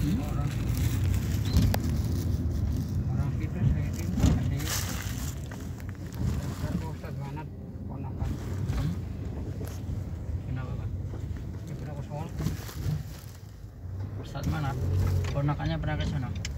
orang orang itu saya ini ada Ustaz mana ponakan. Kenapa Pak? Ya pernah ke soal. Ustaz mana? Ponakannya pernah ke sana?